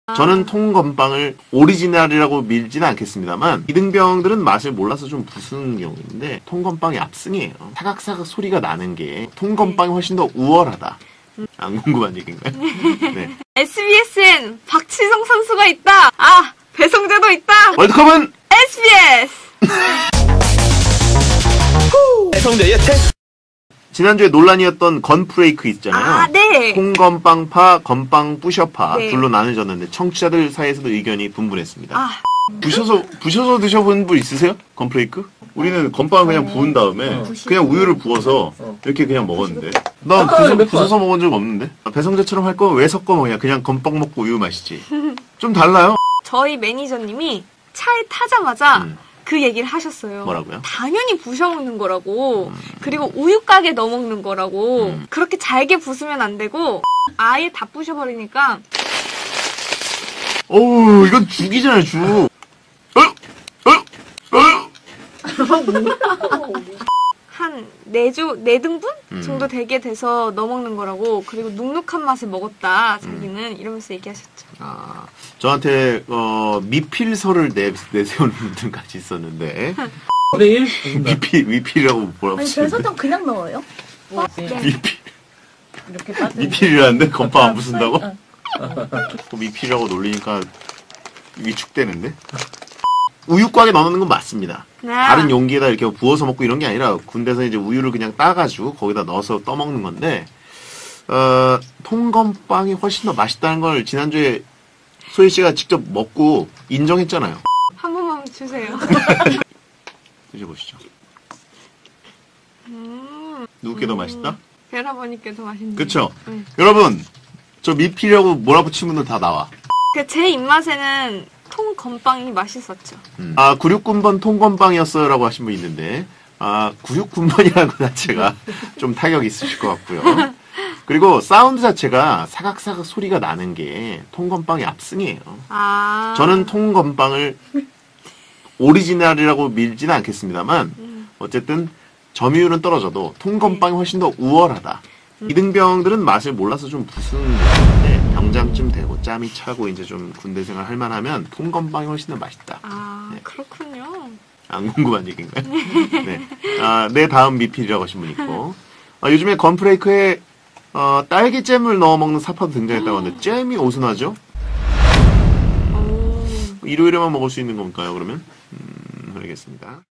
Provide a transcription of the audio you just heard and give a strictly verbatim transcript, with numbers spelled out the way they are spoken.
저는 통건빵을 오리지널이라고 밀지는 않겠습니다만 이등병들은 맛을 몰라서 좀 부수는 경우인데 통건빵이 압승이에요. 사각사각 소리가 나는 게 통건빵이 훨씬 더 우월하다. 안 궁금한 얘기인가요? 네. 에스비에스엔 박지성 선수가 있다. 아, 배성재도 있다. 월드컵은 에스비에스. 배성재의 태. 지난주에 논란이었던 건프레이크 있잖아요. 아, 네. 통건빵파, 건빵 뿌셔파 네. 둘로 나눠졌는데 청취자들 사이에서도 의견이 분분했습니다. 아. 부셔서 부셔서 드셔본 분 있으세요? 건프레이크? 우리는 건빵을 그냥 부은 다음에 어. 그냥 우유를 부어서 어. 이렇게 그냥 먹었는데 난 부서, 부서서 먹은 적 없는데 배성재처럼 할 거면 왜 섞어 먹냐? 그냥 건빵 먹고 우유 마시지. 좀 달라요? 저희 매니저님이 차에 타자마자 음. 그 얘기를 하셨어요. 뭐라고요? 당연히 부셔 먹는 거라고. 음. 그리고 우유가게 넣어 먹는 거라고. 음. 그렇게 잘게 부수면 안 되고 아예 다 부셔버리니까. 어우, 이건 죽이잖아요, 죽. 어휴! 어휴! 어휴! 한 네 주, 네 등분 음. 정도 되게 돼서 넣어 먹는 거라고. 그리고 눅눅한 맛을 먹었다, 자기는. 음. 이러면서 얘기하셨죠. 아, 저한테, 어, 미필서를 내, 내세우는 분들까지 있었는데. 내일? 미필, 미필이라고 뭐라고 아니, 별설탕 그냥 넣어요? 네. 미필. 이렇게 빠뜨리고. 미필이라는데? 건빵 안 부순다고? 또 미필이라고 놀리니까 위축되는데? 우유곽에 넣는 건 맞습니다. 네. 다른 용기에다 이렇게 부어서 먹고 이런 게 아니라 군대에서 이제 우유를 그냥 따가지고 거기다 넣어서 떠먹는 건데, 어, 통건빵이 훨씬 더 맛있다는 걸 지난주에 소희 씨가 직접 먹고 인정했잖아요. 한 번만 주세요. 드셔보시죠. 음, 누구께 음. 더 맛있다? 베라버니께 더 맛있네. 그쵸? 네. 여러분, 저 미필이라고 몰아붙인 분들 다 나와. 그 제 입맛에는 통건빵이 맛있었죠. 음. 아, 구육구 번 통건빵이었어요 라고 하신 분 있는데, 아, 구육구 번이라는 것 자체가 좀 타격이 있으실 것 같고요. 그리고 사운드 자체가 사각사각 소리가 나는 게 통건빵이 압승이에요. 아. 저는 통건빵을 오리지널이라고 밀지는 않겠습니다만, 음. 어쨌든 점유율은 떨어져도 통건빵이 훨씬 더 우월하다. 음. 이등병들은 맛을 몰라서 좀 부수는 건데, 병장쯤 되고 짬이 차고 이제 좀 군대 생활 할 만하면 통건빵이 훨씬 더 맛있다. 아, 네. 그렇군요. 안 궁금한 얘기인가요? 네. 아, 내 다음 미필이라고 하신 분 있고. 아, 요즘에 건프레이크에 어, 딸기잼을 넣어 먹는 사파도 등장했다고 하는데 잼이 오순하죠? 오. 일요일에만 먹을 수 있는 건가요, 그러면? 음, 알겠습니다.